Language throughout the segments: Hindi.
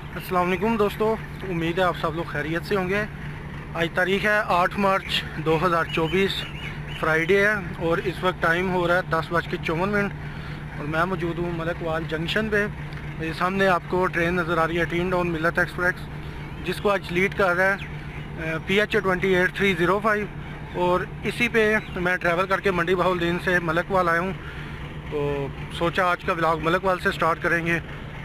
अस्सलाम वालेकुम दोस्तों, उम्मीद है आप सब लोग खैरियत से होंगे। आज तारीख़ है 8 मार्च 2024, फ्राइडे है और इस वक्त टाइम हो रहा है 10:54 और मैं मौजूद हूँ मलकवाल जंक्शन पे। मेरे सामने आपको ट्रेन नज़र आ रही है टीन टाउन मिल्लत एक्सप्रेस, जिसको आज लीड कर रहा है PH 28305 और इसी पे मैं ट्रैवल करके मंडी बहाउद्दीन से मलकवाल आया हूँ। तो सोचा आज का व्लॉग मलकवाल से स्टार्ट करेंगे।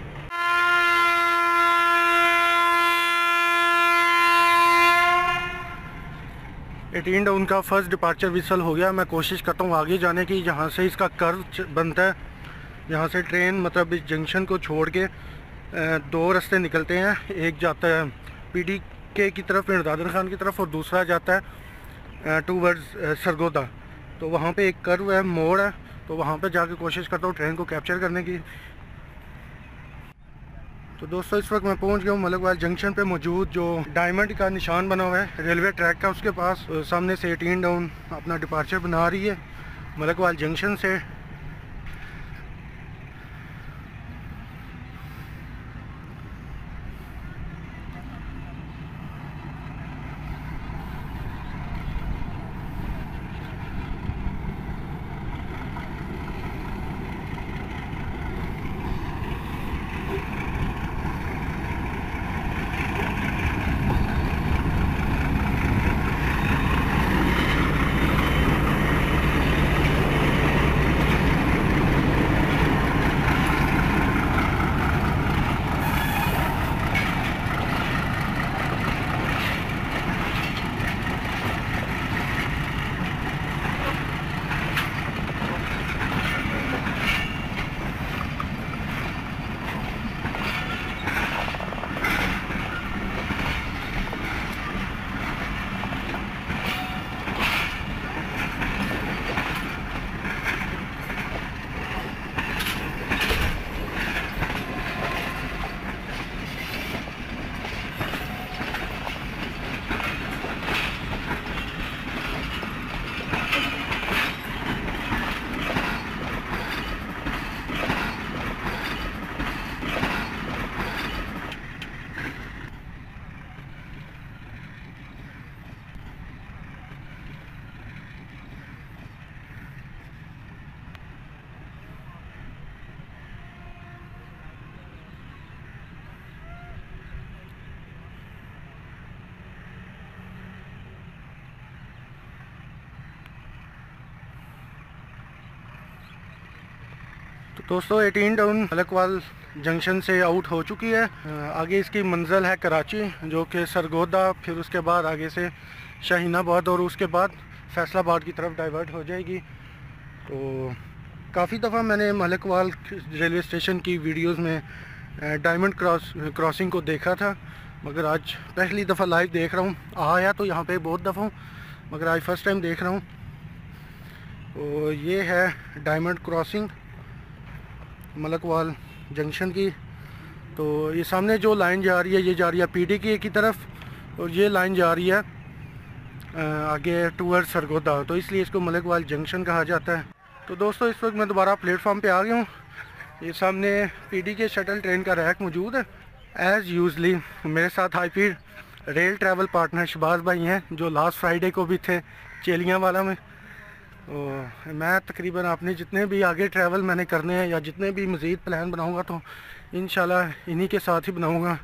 एटीन टाउन का फर्स्ट डिपार्चर विसल हो गया। मैं कोशिश करता हूँ आगे जाने की, जहाँ से इसका कर्व बनता है, यहाँ से ट्रेन मतलब इस जंक्शन को छोड़ के दो रास्ते निकलते हैं। एक जाता है PDK की तरफ, दादर खान की तरफ, और दूसरा जाता है टूवर्ड्स सरगोदा। तो वहाँ पे एक कर्व है, मोड़ है, तो वहाँ पे जाके कोशिश करता हूँ ट्रेन को कैप्चर करने की। तो दोस्तों इस वक्त मैं पहुंच गया हूँ मलकवाल जंक्शन पे मौजूद जो डायमंड का निशान बना हुआ है रेलवे ट्रैक का, उसके पास। सामने से एटीन टाउन अपना डिपार्चर बना रही है मलकवाल जंक्शन से। तो दोस्तों एटीन टाउन मलकवाल जंक्शन से आउट हो चुकी है। आगे इसकी मंजिल है कराची, जो कि सरगोदा, फिर उसके बाद आगे से शाहीनाबाद और उसके बाद फैसलाबाद की तरफ डाइवर्ट हो जाएगी। तो काफ़ी दफ़ा मैंने मलकवाल रेलवे स्टेशन की वीडियोस में डायमंड क्रॉसिंग को देखा था, मगर आज पहली दफ़ा लाइव देख रहा हूँ। आया तो यहाँ पे बहुत दफ़ा हूँ, मगर आज फर्स्ट टाइम देख रहा हूँ। तो ये है डायमंड क्रॉसिंग मलकवाल जंक्शन की। तो ये सामने जो लाइन जा रही है, ये जा रही है PDK की तरफ, और ये लाइन जा रही है आगे टूवर्ड सरगोदा, तो इसलिए इसको मलकवाल जंक्शन कहा जाता है। तो दोस्तों इस वक्त मैं दोबारा प्लेटफॉर्म पे आ गया हूँ। ये सामने PDK शटल ट्रेन का रैक मौजूद है। एज़ यूजली मेरे साथ हाईपी रेल ट्रैवल पार्टनर शहबाज भाई हैं, जो लास्ट फ्राइडे को भी थे चेलियांवाला में। तो मैं तकरीबन आपने जितने भी आगे ट्रैवल मैंने करने हैं या जितने भी मज़ीद प्लान बनाऊंगा, तो इंशाल्लाह इन्हीं के साथ ही बनाऊंगा।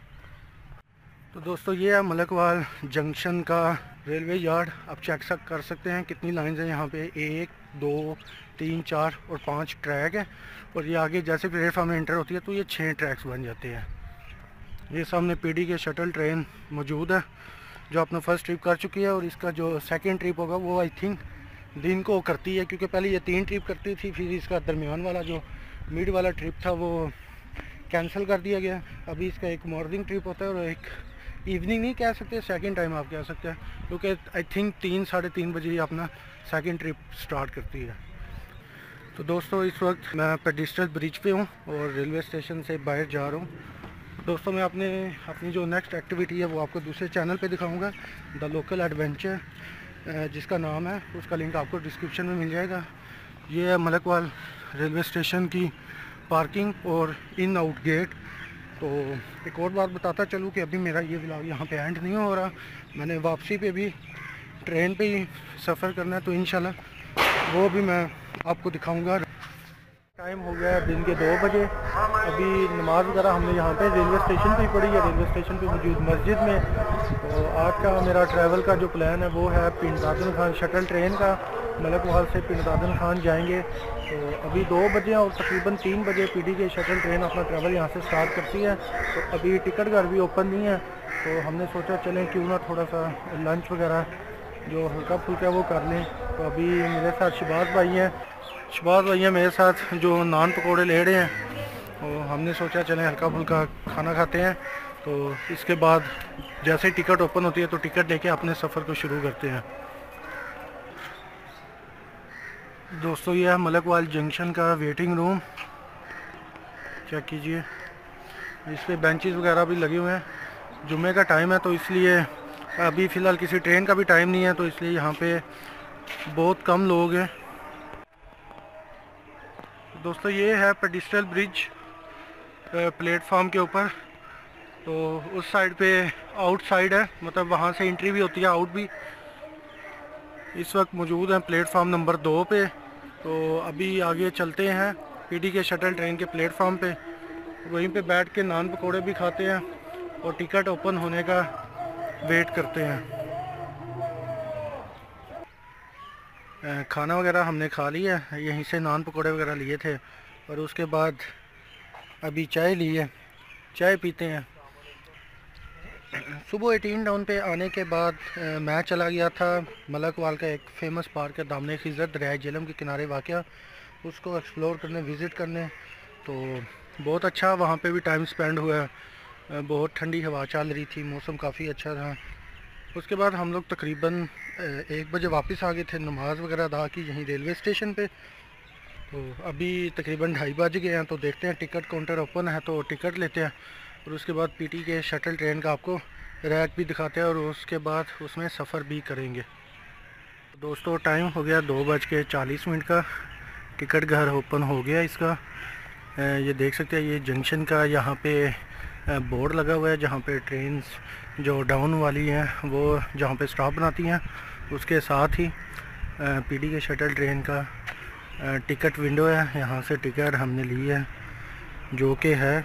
तो दोस्तों ये है मलकवाल जंक्शन का रेलवे यार्ड। आप चेक कर सकते हैं कितनी लाइंस हैं यहाँ पे, 1 2 3 4 और 5 ट्रैक है। और ये आगे जैसे प्लेटफॉर्म में एंटर होती है तो ये 6 ट्रैक्स बन जाते हैं। ये सामने PDK शटल ट्रेन मौजूद है जो अपना फर्स्ट ट्रिप कर चुकी है, और इसका जो सेकेंड ट्रिप होगा वो आई थिंक दिन को करती है, क्योंकि पहले ये 3 ट्रिप करती थी, फिर इसका दरमियान वाला जो मिड वाला ट्रिप था वो कैंसिल कर दिया गया। अभी इसका एक मॉर्निंग ट्रिप होता है और एक इवनिंग नहीं कह सकते, सेकंड टाइम आप कह सकते हैं, क्योंकि आई थिंक 3 साढ़े 3 बजे अपना सेकंड ट्रिप स्टार्ट करती है। तो दोस्तों इस वक्त मैं पेडिस्ट्रियल ब्रिज पे हूँ और रेलवे स्टेशन से बाहर जा रहा हूँ। दोस्तों मैं अपनी जो नेक्स्ट एक्टिविटी है वो आपको दूसरे चैनल पे दिखाऊंगा, द लोकल एडवेंचर जिसका नाम है, उसका लिंक आपको डिस्क्रिप्शन में मिल जाएगा। ये है मलकवाल रेलवे स्टेशन की पार्किंग और इन आउट गेट। तो एक और बात बताता चलूँ कि अभी मेरा ये व्लॉग यहाँ पे एंड नहीं हो रहा, मैंने वापसी पे भी ट्रेन पे ही सफ़र करना है, तो इंशाल्लाह वो भी मैं आपको दिखाऊंगा। टाइम हो गया दिन के 2 बजे। अभी नमाज़ वगैरह हमने यहाँ पे रेलवे स्टेशन पे ही पढ़ी है, रेलवे स्टेशन पे मौजूद मस्जिद में। तो आज का मेरा ट्रैवल का जो प्लान है वो है पिंड दादन खान शटल ट्रेन का, मलकवाल से पिंड दादन खान जाएंगे। तो अभी 2 बजे और तकरीबन 3 बजे पीडी के शटल ट्रेन अपना ट्रैवल यहाँ से स्टार्ट करती है। तो अभी टिकट घर भी ओपन नहीं है, तो हमने सोचा चलें क्यों ना थोड़ा सा लंच वगैरह जो हल्का फुल्का वो कर लें। तो अभी मेरे साथ शहबाज भाई हैं मेरे साथ जो नान पकौड़े ले रहे हैं, तो हमने सोचा चलें हल्का फुल्का खाना खाते हैं। तो इसके बाद जैसे टिकट ओपन होती है तो टिकट लेके अपने सफ़र को शुरू करते हैं। दोस्तों ये है मलकवाल जंक्शन का वेटिंग रूम, चेक कीजिए। इस पर बेंचेस वगैरह भी लगे हुए हैं। जुम्मे का टाइम है तो इसलिए अभी फ़िलहाल किसी ट्रेन का भी टाइम नहीं है, तो इसलिए यहाँ पे बहुत कम लोग हैं। दोस्तों ये है पेडिस्ट्रियल ब्रिज प्लेटफॉर्म के ऊपर। तो उस साइड पे आउटसाइड है, मतलब वहाँ से एंट्री भी होती है, आउट भी। इस वक्त मौजूद हैं प्लेटफॉर्म नंबर 2 पे। तो अभी आगे चलते हैं पीडी के शटल ट्रेन के प्लेटफॉर्म पे, वहीं पे बैठ के नान पकौड़े भी खाते हैं और टिकट ओपन होने का वेट करते हैं। खाना वगैरह हमने खा लिया, यहीं से नान पकौड़े वगैरह लिए थे, और उसके बाद अभी चाय ली है, चाय पीते हैं। सुबह 18 टाउन पे आने के बाद मैं चला गया था मलकवाल का एक फ़ेमस पार्क है दामन खिज़र दरियाए झेलम के किनारे वाक़या, उसको एक्सप्लोर करने, विज़िट करने। तो बहुत अच्छा वहाँ पे भी टाइम स्पेंड हुआ, बहुत ठंडी हवा चल रही थी, मौसम काफ़ी अच्छा था। उसके बाद हम लोग तकरीबन 1 बजे वापस आ गए थे, नमाज़ वगैरह अदा की यहीं रेलवे स्टेशन पे। तो अभी तकरीबन 2:30 बज गए हैं, तो देखते हैं टिकट काउंटर ओपन है तो टिकट लेते हैं, और उसके बाद पीटी के शटल ट्रेन का आपको रैक भी दिखाते हैं और उसके बाद उसमें सफ़र भी करेंगे। दोस्तों टाइम हो गया 2:40 का, टिकट घर ओपन हो गया इसका। ये देख सकते हैं ये जंक्शन का यहाँ पे बोर्ड लगा हुआ है, जहाँ पे ट्रेन जो डाउन वाली हैं वो जहाँ पे स्टॉप बनाती हैं, उसके साथ ही पीडी के शटल ट्रेन का टिकट विंडो है। यहाँ से टिकट हमने ली है जो कि है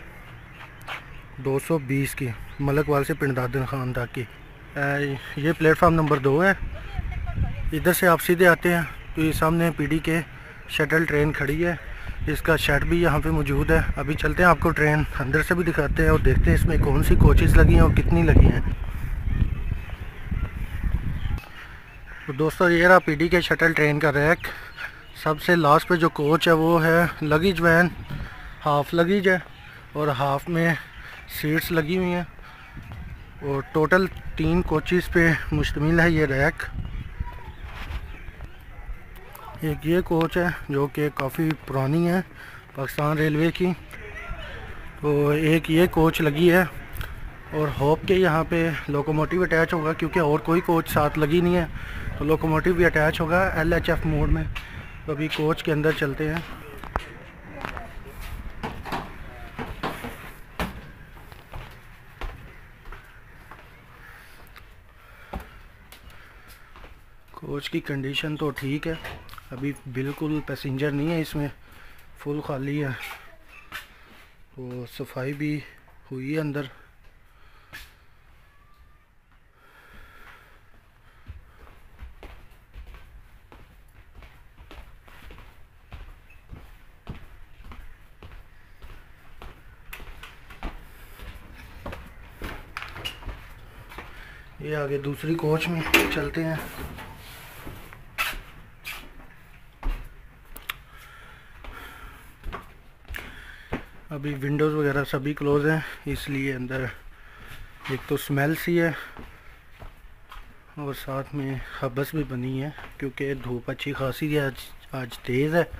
220 की, मलकवाल से पिंड दादन खान तक की। ये प्लेटफॉर्म नंबर 2 है। इधर से आप सीधे आते हैं तो ये सामने पीडी के शटल ट्रेन खड़ी है, इसका शेड भी यहाँ पे मौजूद है। अभी चलते हैं, आपको ट्रेन अंदर से भी दिखाते हैं और देखते हैं इसमें कौन सी कोचेज़ लगी हैं और कितनी लगी हैं। तो दोस्तों ये रहा पीडी के शटल ट्रेन का रैक। सबसे लास्ट पे जो कोच है वो है लगेज वैन, हाफ लगेज है और हाफ में सीट्स लगी हुई हैं, और टोटल 3 कोचेज़ पे मुश्तमिल है ये रैक। एक ये कोच है जो कि काफ़ी पुरानी है, पाकिस्तान रेलवे की। तो एक ये कोच लगी है, और होप के यहाँ पे लोकोमोटिव अटैच होगा, क्योंकि और कोई कोच साथ लगी नहीं है, तो लोकोमोटिव भी अटैच होगा LHF मोड में। तो अभी कोच के अंदर चलते हैं। कोच की कंडीशन तो ठीक है, अभी बिल्कुल पैसेंजर नहीं है इसमें, फुल खाली है। तो सफाई भी हुई है अंदर। ये आगे दूसरी कोच में चलते हैं। अभी विंडोज़ वगैरह सभी क्लोज हैं, इसलिए अंदर एक तो स्मेल सी है और साथ में हबस भी बनी है, क्योंकि धूप अच्छी खासी है, आज तेज़ है।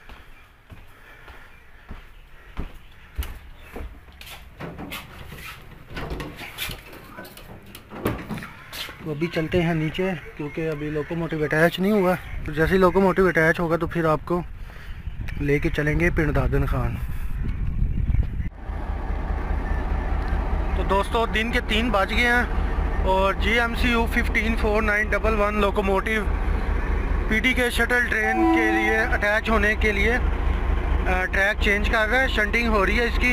तो अभी चलते हैं नीचे, क्योंकि अभी लोकोमोटिव अटैच नहीं हुआ। तो जैसे ही लोकोमोटिव अटैच होगा तो फिर आपको लेके चलेंगे पिंड दादन खान। दोस्तों दिन के 3 बज गए हैं और GMCU 154911 locomotive PD K shuttle train के लिए अटैच होने के लिए ट्रैक चेंज कर रहा है, शंटिंग हो रही है इसकी।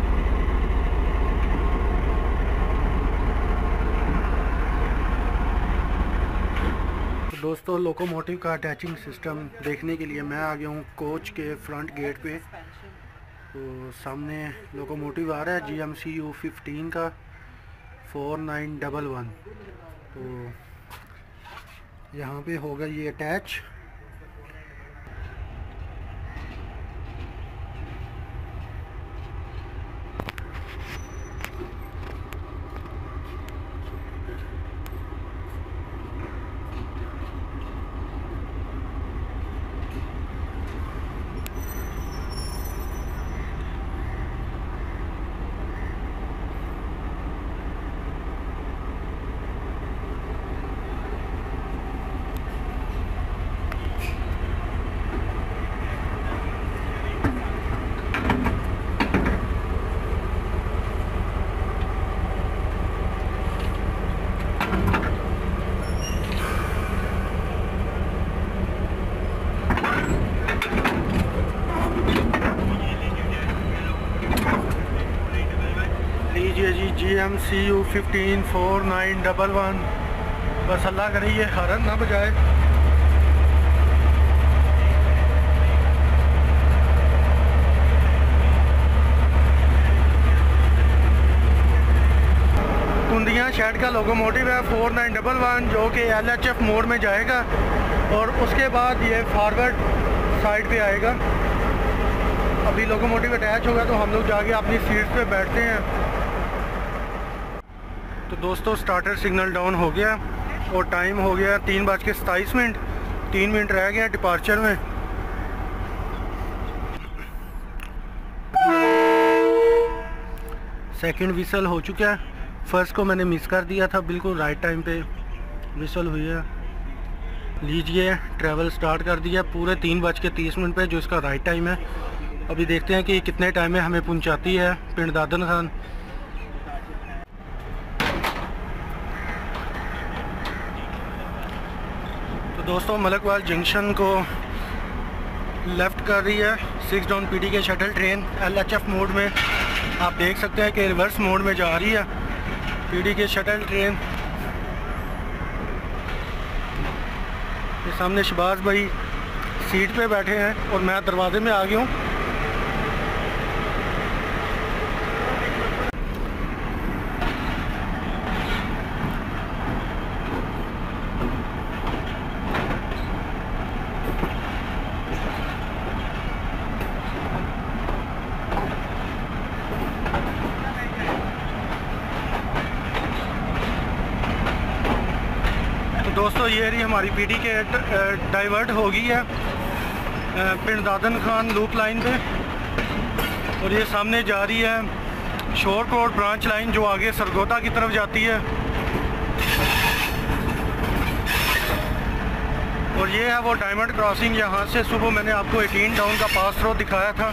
तो दोस्तों लोकोमोटिव का अटैचिंग सिस्टम देखने के लिए मैं आ गया हूँ कोच के फ्रंट गेट पे। तो सामने लोकोमोटिव आ रहा है GMCU 15 का 4911। तो यहाँ पे होगा ये अटैच। लीजिए जी GMCU 154911। बस अल्लाह करे ये हॉर्न ना बजाए। कुंदिया शेड का लोकोमोटिव है 4911 जो कि LHF मोड में जाएगा और उसके बाद ये फॉरवर्ड साइड पे आएगा। अभी लोकोमोटिव अटैच होगा तो हम लोग जाके अपनी सीट पे बैठते हैं। तो दोस्तों स्टार्टर सिग्नल डाउन हो गया और टाइम हो गया 3:27। 3 मिनट रह गए डिपार्चर में। सेकंड विसल हो चुका है। फर्स्ट को मैंने मिस कर दिया था, बिल्कुल राइट टाइम पे विसल हुई है। लीजिए ट्रैवल स्टार्ट कर दिया पूरे 3:30 पे जो इसका राइट टाइम है। अभी देखते हैं कि कितने टाइम में हमें पहुंचाती है पिंड दादन खान। तो दोस्तों मलकवाल जंक्शन को लेफ़्ट कर रही है 6 down PD K shuttle train LHF mode में। आप देख सकते हैं कि रिवर्स मोड में जा रही है PD के शटल ट्रेन। ये सामने शहबाज भाई सीट पे बैठे हैं और मैं दरवाजे में आ गया हूँ। दोस्तों ये रही हमारी PD के डाइवर्ट हो गई है पिंड दादन खान लूप लाइन पे और ये सामने जा रही है शोरकोट ब्रांच लाइन जो आगे सरगोदा की तरफ जाती है। और ये है वो डायमंड क्रॉसिंग। यहाँ से सुबह मैंने आपको 18 डाउन का पास थ्रो दिखाया था।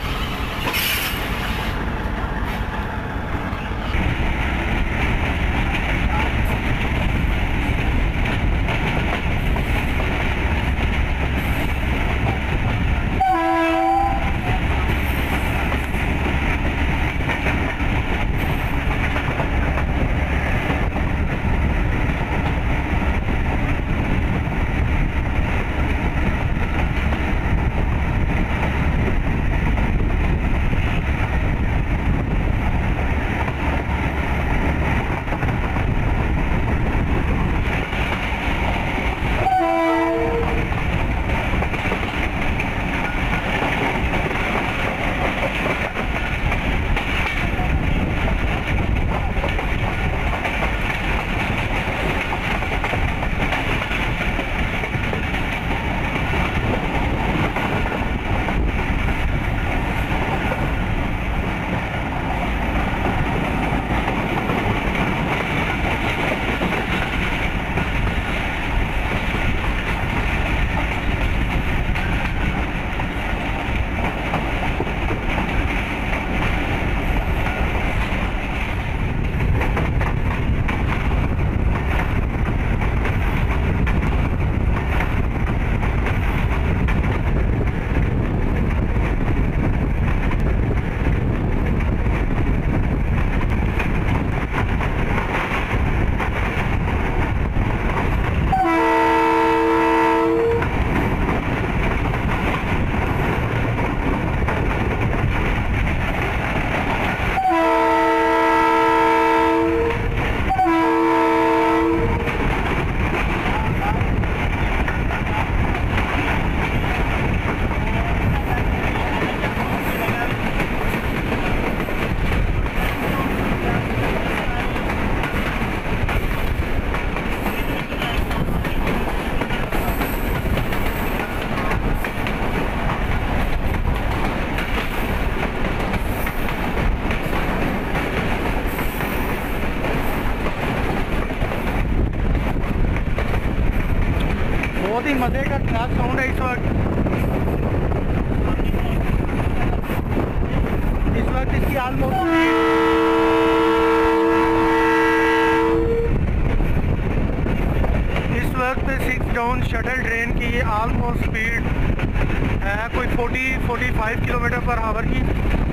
मज़े का ट्रैक साउंड है इस वक्त इसकी ऑलमोस्ट इस वक्त 6 डाउन शटल ट्रेन की ये ऑलमोस्ट स्पीड है कोई 40-45 किलोमीटर पर आवर की।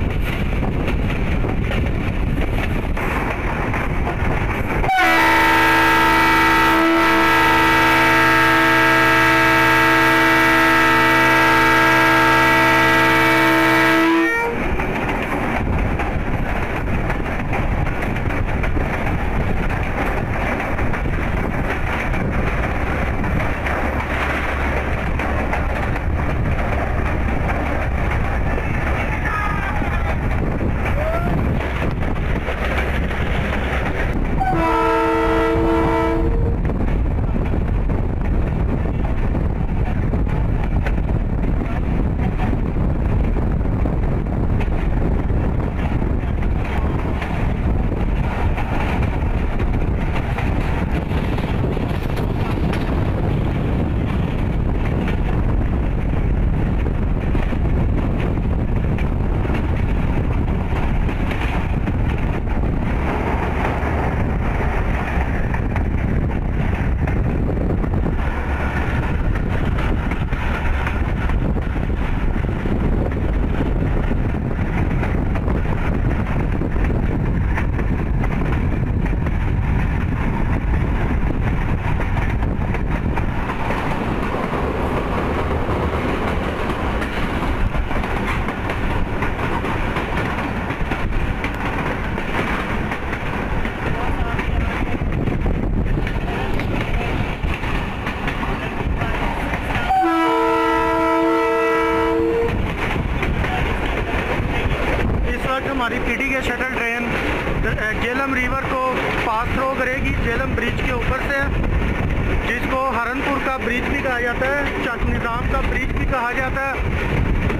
हमारी पीटी के शटल ट्रेन झेलम रिवर को पास थ्रो करेगी झेलम ब्रिज के ऊपर से, जिसको हरनपुर का ब्रिज भी कहा जाता है, चक निज़ाम का ब्रिज भी कहा जाता है।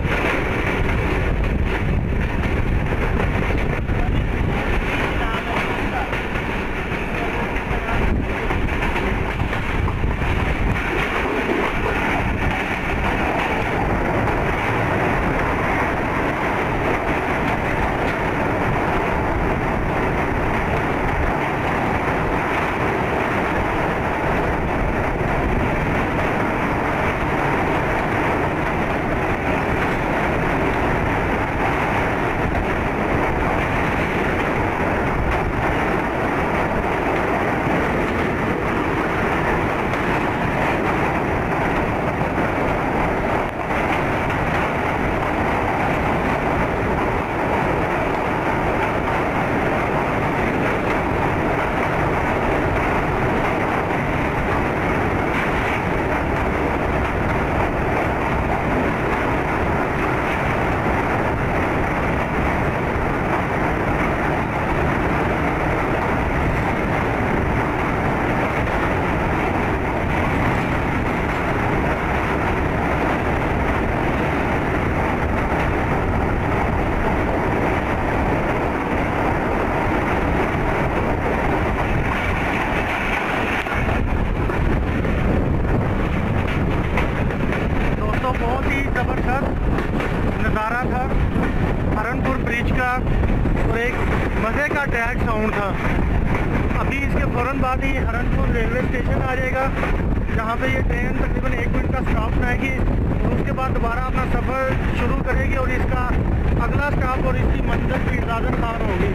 नज़ारा था हरनपुर ब्रिज का और एक मज़े का ट्रैक साउंड था। अभी इसके फ़ौरन बाद ही हरनपुर रेलवे स्टेशन आ जाएगा, जहाँ पे ये ट्रेन तकरीबन 1 मिनट का स्टॉप बनाएगी और उसके बाद दोबारा अपना सफ़र शुरू करेगी और इसका अगला स्टॉप और इसकी मंजिल भी इजाज़त खान होगी।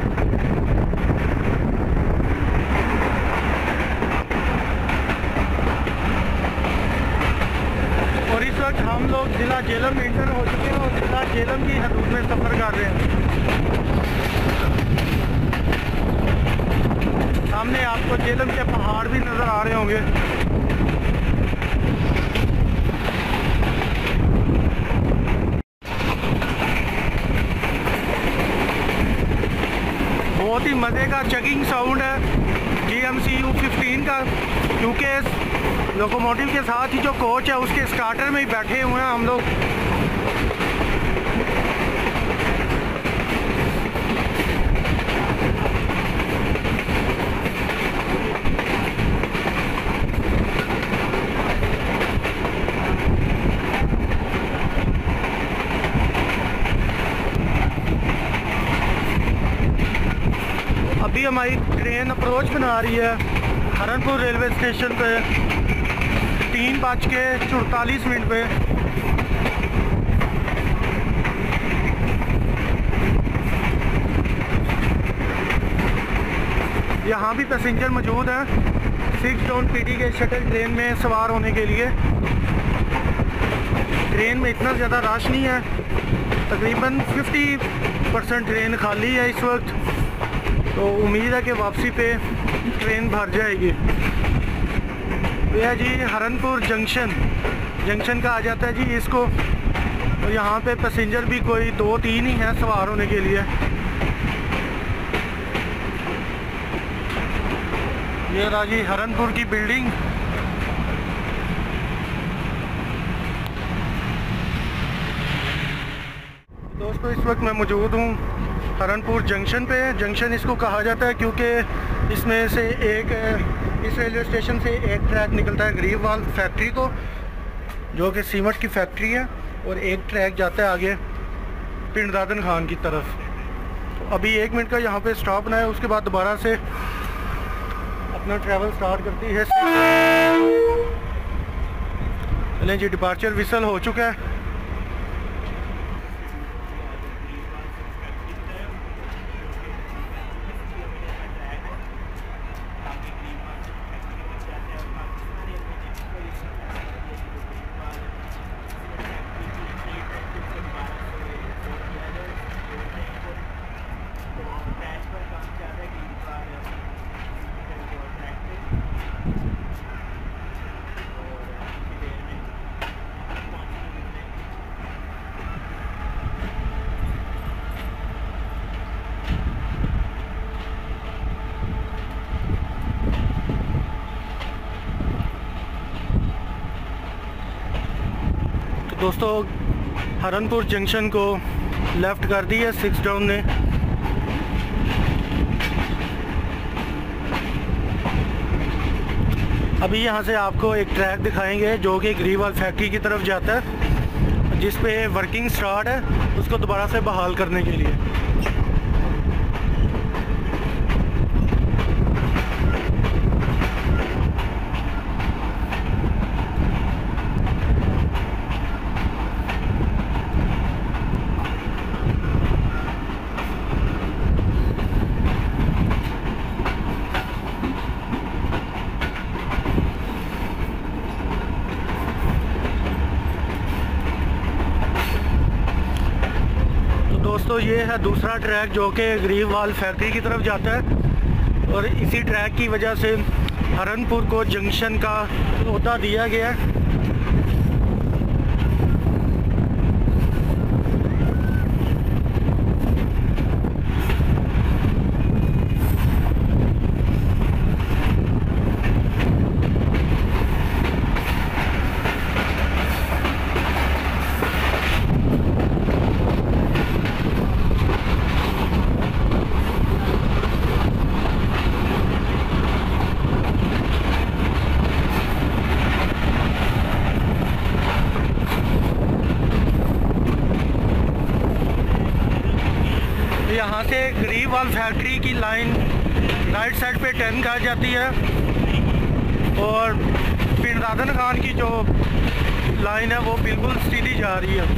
और इस वक्त हम लोग ज़िला झेलम एंटर हो चुके हैं और ज़िला झेलम की हदूद में सफ़र कर रहे हैं। सामने आपको झेलम के पहाड़ भी नज़र आ रहे होंगे। बहुत ही मज़े का चेकिंग साउंड है GMC U15 का, क्योंकि लोकोमोटिव के साथ ही जो कोच है उसके स्टार्टर में ही बैठे हुए हैं हम लोग। अभी हमारी ट्रेन अप्रोच बना रही है हरनपुर रेलवे स्टेशन पे 3:44 पे। यहाँ भी पैसेंजर मौजूद हैं 6 डाउन पीटी के शटल ट्रेन में सवार होने के लिए। ट्रेन में इतना ज़्यादा रश नहीं है, तकरीबन 50% ट्रेन खाली है इस वक्त, तो उम्मीद है कि वापसी पे ट्रेन भर जाएगी। यह जी हरनपुर जंक्शन कहा जाता है जी इसको। तो यहाँ पे पैसेंजर भी कोई 2-3 ही हैं सवार होने के लिए। ये रहा जी हरनपुर की बिल्डिंग। दोस्तों इस वक्त मैं मौजूद हूँ हरनपुर जंक्शन पे। जंक्शन इसको कहा जाता है क्योंकि इसमें से इस रेलवे स्टेशन से एक ट्रैक निकलता है गरीबवाल फैक्ट्री को, जो कि सीमेंट की फैक्ट्री है, और एक ट्रैक जाता है आगे पिंड दादन खान की तरफ। तो अभी 1 मिनट का यहाँ पे स्टॉप बनाया, उसके बाद दोबारा से अपना ट्रैवल स्टार्ट करती है। चलें जी, डिपार्चर विसल हो चुका है। दोस्तों हरनपुर जंक्शन को लेफ़्ट कर दी है 6 डाउन ने। अभी यहाँ से आपको एक ट्रैक दिखाएंगे जो कि गरीबवाल फैक्ट्री की तरफ जाता है, जिस पे वर्किंग स्टार्ट है, उसको दोबारा से बहाल करने के लिए। दोस्तों ये है दूसरा ट्रैक जो कि गरीबवाल फैक्ट्री की तरफ जाता है, और इसी ट्रैक की वजह से हरनपुर को जंक्शन का ओहदा दिया गया है। यहाँ से गरीबवाल फैक्ट्री की लाइन राइट साइड पे टर्न कर जाती है, और पिंड दादन खान की जो लाइन है वो बिल्कुल सीधी जा रही है।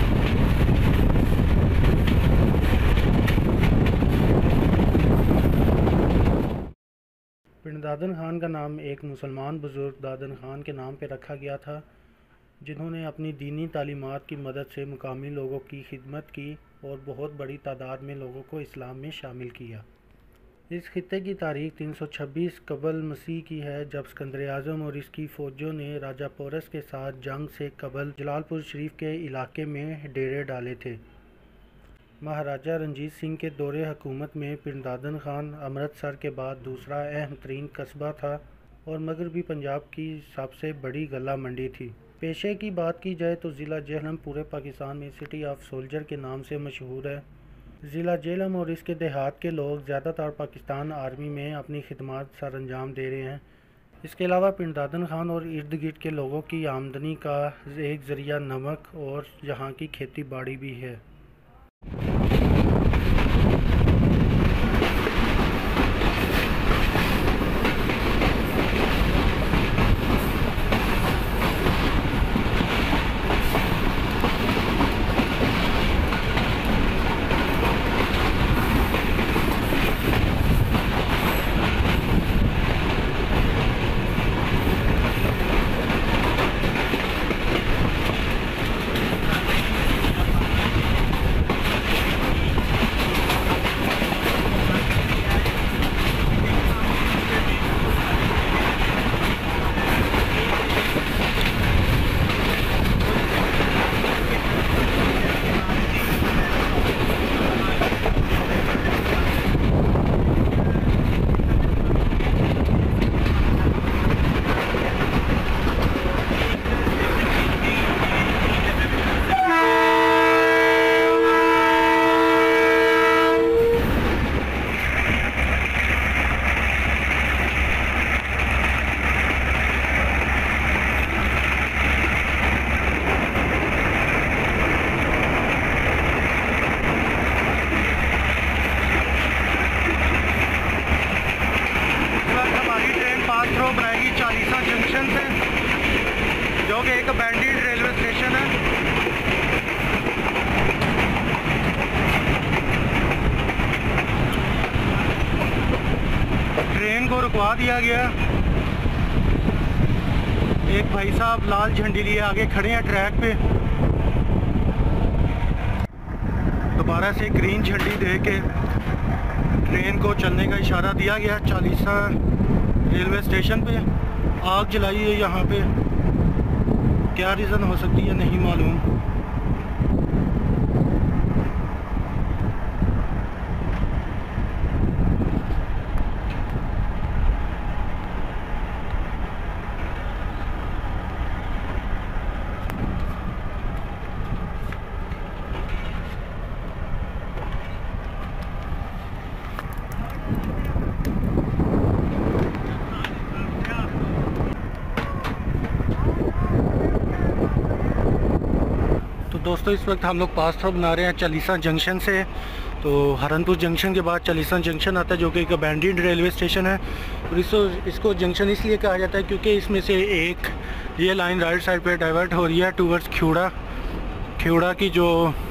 पिंड दादन खान का नाम एक मुसलमान बुज़ुर्ग दादन खान के नाम पे रखा गया था, जिन्होंने अपनी दीनी तालीमात की मदद से मुकामी लोगों की खिदमत की और बहुत बड़ी तादाद में लोगों को इस्लाम में शामिल किया। इस खित्ते की तारीख 326 कबल मसीह की है, जब सिकंदर आज़म और इसकी फ़ौजों ने राजा पोरस के साथ जंग से कबल जलालपुर शरीफ के इलाके में डेरे डाले थे। महाराजा रंजीत सिंह के दौरे हुकूमत में पिंड दादन खान अमृतसर के बाद दूसरा अहम तरीन कस्बा था और मगरबी पंजाब की सबसे बड़ी गला मंडी थी। पेशे की बात की जाए तो ज़िला जेहलम पूरे पाकिस्तान में सिटी ऑफ सोल्जर के नाम से मशहूर है। ज़िला जेहलम और इसके देहात के लोग ज़्यादातर पाकिस्तान आर्मी में अपनी खिदमत सर अंजाम दे रहे हैं। इसके अलावा पिंड दादन खान और इर्द गिर्द के लोगों की आमदनी का एक ज़रिया नमक और यहाँ की खेती बाड़ी भी है। एक अबैंडन्ड रेलवे स्टेशन है। ट्रेन को रुकवा दिया गया। एक भाई साहब लाल झंडी लिए आगे खड़े हैं ट्रैक पे। दोबारा से ग्रीन झंडी दे के ट्रेन को चलने का इशारा दिया गया। चालीसा रेलवे स्टेशन पे आग जलाई है यहाँ पे। क्या रीज़न हो सकती है नहीं मालूम। दोस्तों इस वक्त हम लोग पास थ्रो बना रहे हैं चालीसा जंक्शन से। तो हरनपुर जंक्शन के बाद चालीसा जंक्शन आता है जो कि एक अबैंडन्ड रेलवे स्टेशन है। और इसको जंक्शन इसलिए कहा जाता है क्योंकि इसमें से एक ये लाइन राइट साइड पे डाइवर्ट हो रही है टूवर्ड्स खेवड़ा की जो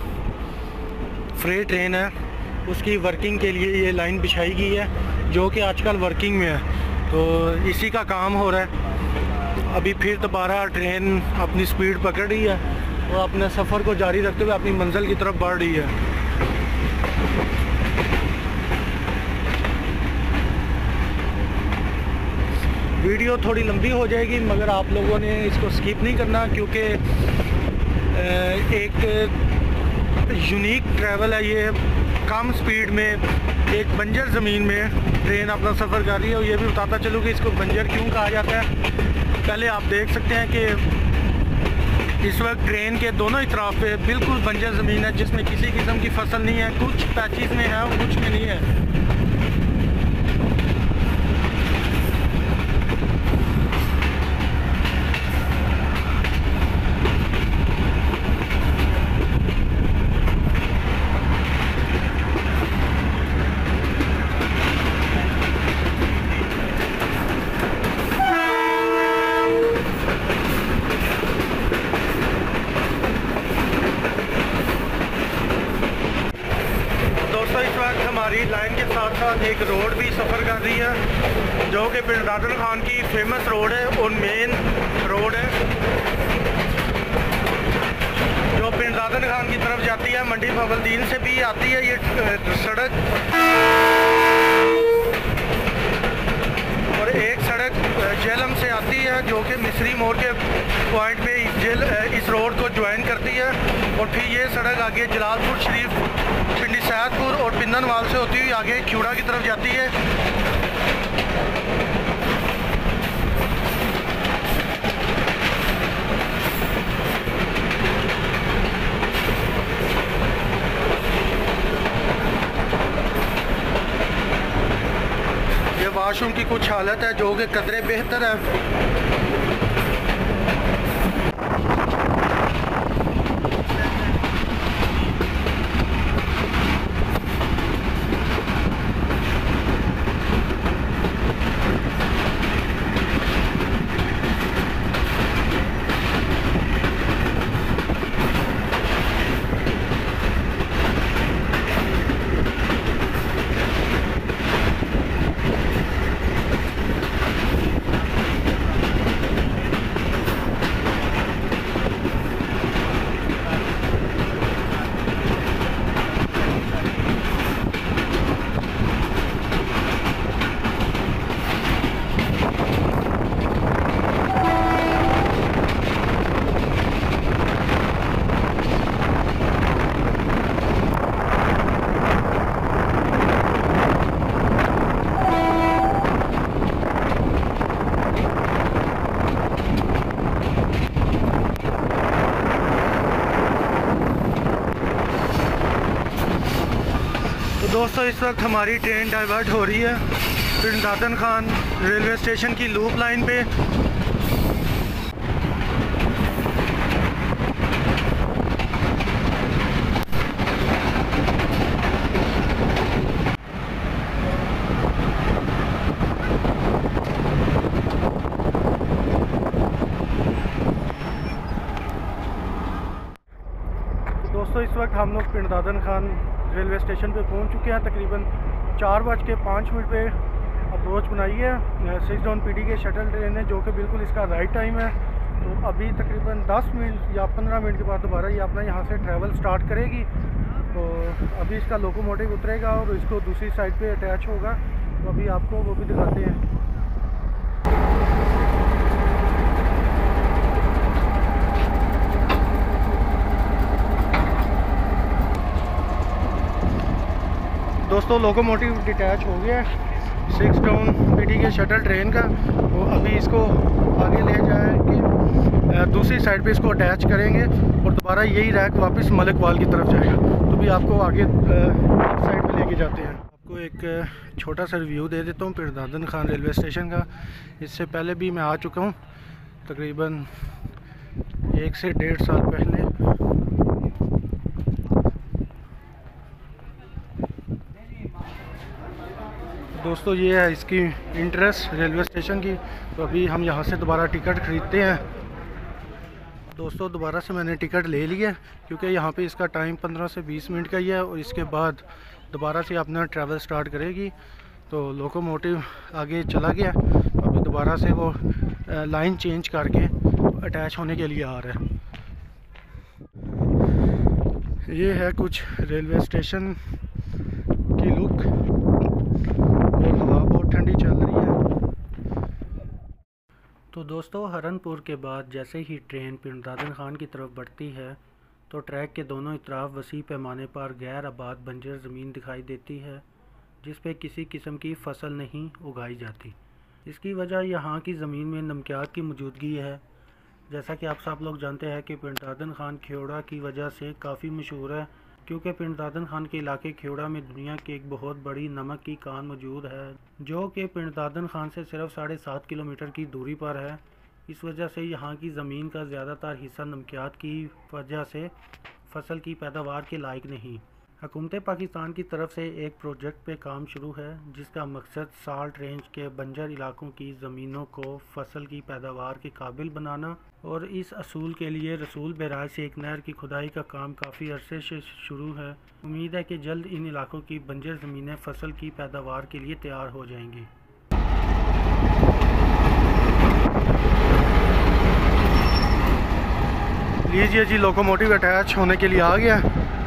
फ्रेट ट्रेन है उसकी वर्किंग के लिए ये लाइन बिछाई गई है जो कि आजकल वर्किंग में है। तो इसी का काम हो रहा है। अभी फिर दोबारा ट्रेन अपनी स्पीड पकड़ रही है और अपने सफ़र को जारी रखते हुए अपनी मंजिल की तरफ बढ़ रही है। वीडियो थोड़ी लंबी हो जाएगी मगर आप लोगों ने इसको स्किप नहीं करना क्योंकि एक यूनिक ट्रैवल है ये। कम स्पीड में एक बंजर ज़मीन में ट्रेन अपना सफ़र कर रही है। और ये भी बताता चलूँ कि इसको बंजर क्यों कहा जाता है। पहले आप देख सकते हैं कि इस वक्त ट्रेन के दोनों ही तरफ पे बिल्कुल बंजर ज़मीन है जिसमें किसी किस्म की फसल नहीं है। कुछ पैचेस में है और कुछ में नहीं है। हमारी लाइन के साथ साथ एक रोड भी सफ़र कर रही है जो कि पिंड दादन खान की फेमस रोड है और मेन रोड है जो पिंड दादन खान की तरफ जाती है। मंडी भवलदीन से भी आती है ये सड़क। और एक सड़क जेलम से आती है जो कि मिस्री मोड़ के पॉइंट पे इस रोड को ज्वाइन करती है। और फिर ये सड़क आगे जलालपुर शरीफ, पिंडी सैदपुर और पिंदनवाल से होती हुई आगे खेवड़ा की तरफ जाती है। ये वाशरूम की कुछ हालत है जो कि कदरे बेहतर है। दोस्तों इस वक्त हमारी ट्रेन डाइवर्ट हो रही है पिंड दादन खान रेलवे स्टेशन की लूप लाइन पे। वक्त हम लोग पिंड दादन खान रेलवे स्टेशन पे पहुंच चुके हैं। तकरीबन 4:05 पे अप्रोच बनाई है। 6 डाउन पीडी के शटल ट्रेन है जो कि बिल्कुल इसका राइट टाइम है। तो अभी तकरीबन 10 मिनट या 15 मिनट के बाद दोबारा ये अपना यहाँ से ट्रैवल स्टार्ट करेगी। तो अभी इसका लोकोमोटिव उतरेगा और इसको दूसरी साइड पे अटैच होगा। तो अभी आपको वो भी दिखाते हैं। दोस्तों लोकोमोटिव डिटैच हो गया है 6 डाउन पीडी के शटल ट्रेन का। तो अभी इसको आगे ले जाए कि दूसरी साइड पे इसको अटैच करेंगे और दोबारा यही रैक वापस मलिकवाल की तरफ जाएगा। तो भी आपको आगे साइड पे लेके जाते हैं। आपको एक छोटा सा रिव्यू दे देता हूँ पिंड दादन खान रेलवे स्टेशन का। इससे पहले भी मैं आ चुका हूँ तकरीबन 1 से 1.5 साल पहले। दोस्तों ये है इसकी इंट्रेंस रेलवे स्टेशन की। तो अभी हम यहाँ से दोबारा टिकट ख़रीदते हैं। दोस्तों दोबारा से मैंने टिकट ले लिया क्योंकि यहाँ पे इसका टाइम 15 से 20 मिनट का ही है और इसके बाद दोबारा से अपना ट्रैवल स्टार्ट करेगी। तो लोकोमोटिव आगे चला गया। तो अभी दोबारा से वो लाइन चेंज करके अटैच होने के लिए आ रहा है। ये है कुछ रेलवे स्टेशन की लुक और हवा बहुत ठंडी चल रही है। तो दोस्तों हरनपुर के बाद जैसे ही ट्रेन पिंड दादन खान की तरफ बढ़ती है तो ट्रैक के दोनों इतराफ वसी पैमाने पर गैर आबाद बंजर ज़मीन दिखाई देती है जिस पे किसी किस्म की फसल नहीं उगाई जाती। इसकी वजह यहाँ की ज़मीन में नमकियात की मौजूदगी है। जैसा कि आप सब लोग जानते हैं कि पिंड दादन खान खेवड़ा की वजह से काफ़ी मशहूर है क्योंकि पिंड दादन खान के इलाके खेवड़ा में दुनिया की एक बहुत बड़ी नमक की कान मौजूद है जो कि पिंड दादन खान से सिर्फ 7.5 किलोमीटर की दूरी पर है। इस वजह से यहाँ की ज़मीन का ज़्यादातर हिस्सा नमकियात की वजह से फसल की पैदावार के लायक नहीं। हुकूमत पाकिस्तान की तरफ से एक प्रोजेक्ट पे काम शुरू है जिसका मकसद साल्ट रेंज के बंजर इलाकों की ज़मीनों को फसल की पैदावार के काबिल बनाना और इस असूल के लिए रसूल बराज से एक नहर की खुदाई का काम काफ़ी अरसे से शुरू है। उम्मीद है कि जल्द इन इलाकों की बंजर ज़मीनें फसल की पैदावार के लिए तैयार हो जाएंगी। लीजिए जी लोकोमोटिव अटैच होने के लिए आ गया।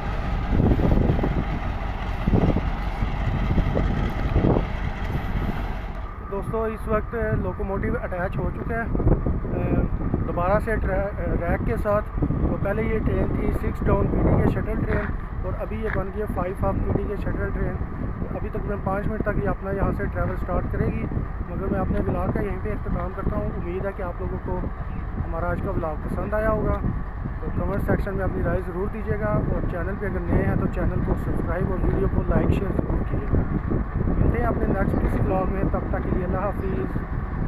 दोस्तों इस वक्त लोकोमोटिव अटैच हो चुका है दोबारा से रैक के साथ। तो पहले ये ट्रेन थी 6 डाउन पीडी के शटल ट्रेन और अभी ये बन गई 5 हाफ पीडी के शटल ट्रेन। तो अभी तकरीबन 5 मिनट तक ये अपना यहाँ से ट्रैवल स्टार्ट करेगी। मगर मैं अपने व्लॉग का यहीं पे इख्तिताम करता हूँ। उम्मीद है कि आप लोगों को हमारा आज का व्लॉग पसंद आया होगा। तो कमेंट सेक्शन में अपनी राय ज़रूर दीजिएगा और चैनल पे अगर नए हैं तो चैनल को सब्सक्राइब और वीडियो को लाइक शेयर ज़रूर कीजिएगा। मिलते हैं अपने नेक्स्ट किसी व्लॉग में, तब तक के लिए अल्लाह हाफिज़।